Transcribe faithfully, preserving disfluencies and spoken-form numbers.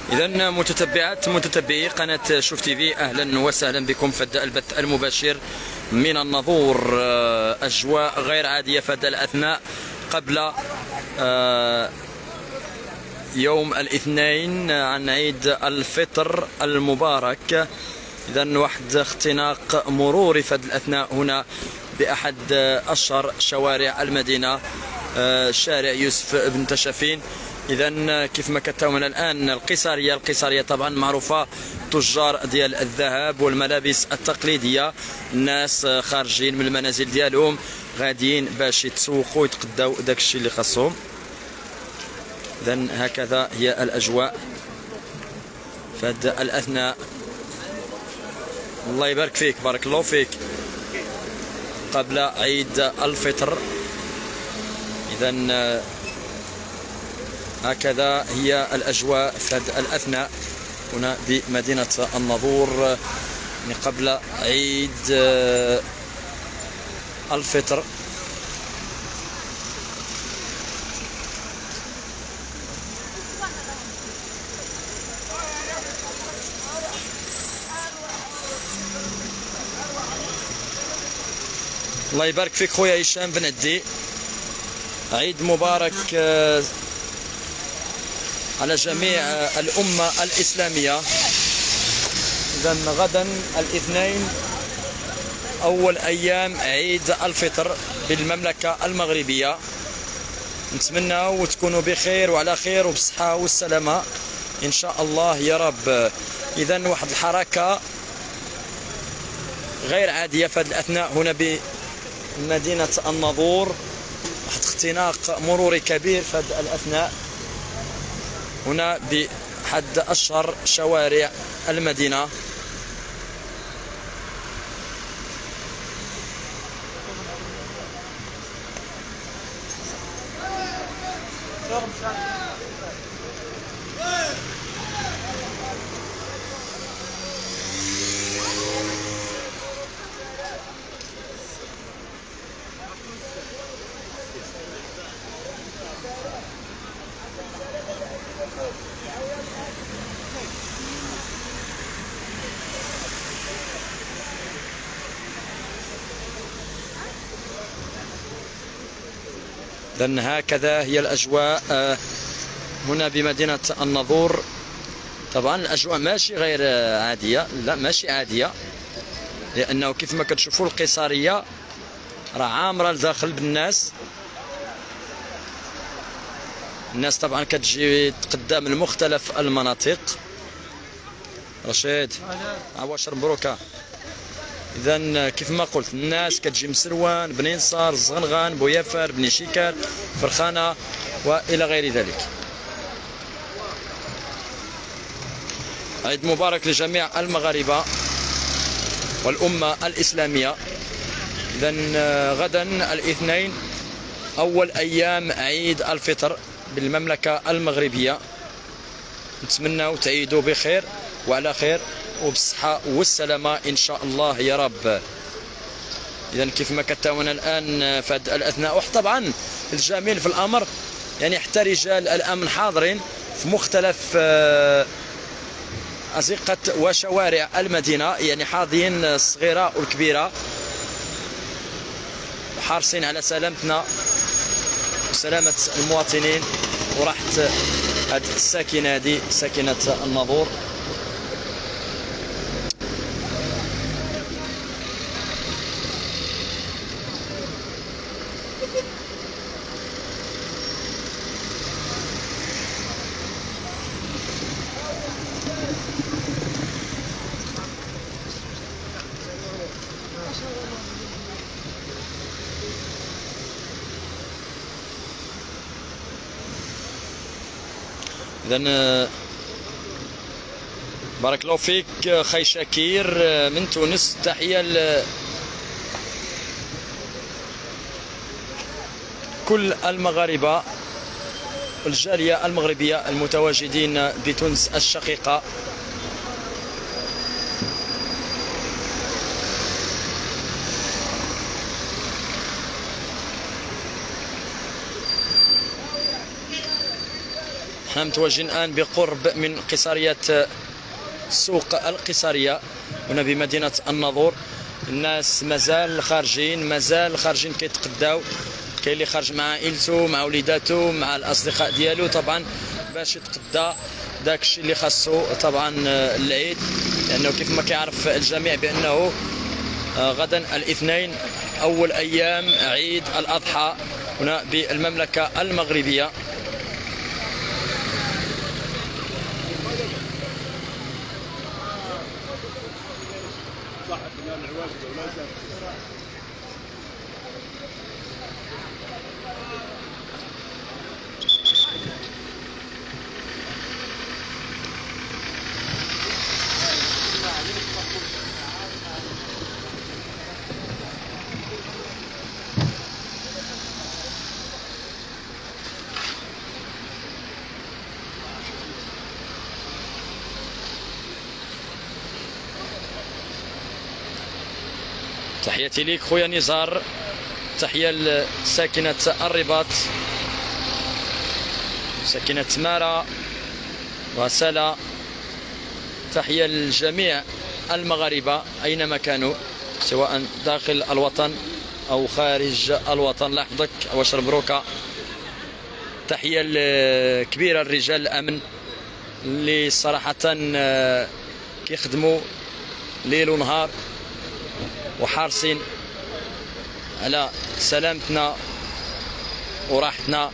إذا متتبعات متتبعي قناة شوف تي في، أهلا وسهلا بكم في البث المباشر من النظور. أجواء غير عادية في هذا الأثناء قبل يوم الاثنين عن عيد الفطر المبارك. إذا واحد اختناق مروري في هذا الأثناء هنا بأحد أشهر شوارع المدينة، شارع يوسف بن تشافين. إذا كيف ما كتبنا الآن القيصرية، القيصرية طبعا معروفة تجار ديال الذهب والملابس التقليدية، الناس خارجين من المنازل ديالهم غاديين باش يتسوقوا ويتقداو داك الشيء اللي خاصهم. إذا هكذا هي الأجواء في هذا الأثناء. الله يبارك فيك، بارك الله فيك، قبل عيد الفطر. إذا هكذا هي الأجواء في هذا الأثناء هنا بمدينة النظور قبل عيد الفطر. الله يبارك فيك خويا هشام بن عدي، عيد مبارك على جميع الأمة الإسلامية. إذا غدا الاثنين أول أيام عيد الفطر بالمملكة المغربية، نتمنى تكونوا بخير وعلى خير وبالصحة والسلامة إن شاء الله يا رب. إذا واحد الحركة غير عادية في هذا الأثناء هنا بمدينة النظور، واحد اختناق مروري كبير في هذا الأثناء هنا بأحد أشهر شوارع المدينة. إذن هكذا هي الأجواء هنا بمدينة النظور. طبعا الأجواء ماشي غير عادية، لا ماشي عادية، لأنه كيف ما كتشوفوا القيصرية راه عامرة لداخل بالناس. الناس طبعا كتجي تقدم من مختلف المناطق. رشيد عواشر مبروكة. إذا كيف ما قلت الناس كتجي من سروان، بني نصار، الزغنغان، بويافر، بني شيكار، فرخانة وإلى غير ذلك. عيد مبارك لجميع المغاربة والأمة الإسلامية. إذا غدا الاثنين أول أيام عيد الفطر بالمملكة المغربية، نتمنى تعيدوا بخير وعلى خير وبالصحة والسلامة إن شاء الله يا رب. إذا كيف ما كتبنا الآن في هذا الأثناء، وطبعا الجميل في الأمر يعني حتى رجال الأمن حاضرين في مختلف أزقة وشوارع المدينة، يعني حاضرين الصغيرة والكبيرة وحارسين على سلامتنا وسلامة المواطنين وراحة هذه الساكنة، هذه ساكنة النظور. إذن بارك الله فيك خي شاكير من تونس، تحية لكل المغاربة والجالية المغربية المتواجدين بتونس الشقيقة. احنا متواجدين الآن بقرب من قصرية سوق القصرية هنا بمدينة الناظور. الناس مازال خارجين مازال خارجين كيتقداو، كاين اللي خارج مع عائلته مع وليداته مع الاصدقاء ديالو طبعا باش يتقدى داك الشيء اللي خاصو طبعا العيد، لانه كيف ما كيعرف الجميع بانه غدا الاثنين اول ايام عيد الاضحى هنا بالمملكه المغربيه. تحياتي ليك خويا نزار، تحية لساكنة الرباط، ساكنة تمارا وسلا، تحية لجميع المغاربة أينما كانوا سواء داخل الوطن أو خارج الوطن. الله يحفظك واش مبروكة. تحية كبيرة لرجال الأمن اللي صراحة كيخدموا ليل ونهار وحارسين على سلامتنا وراحتنا.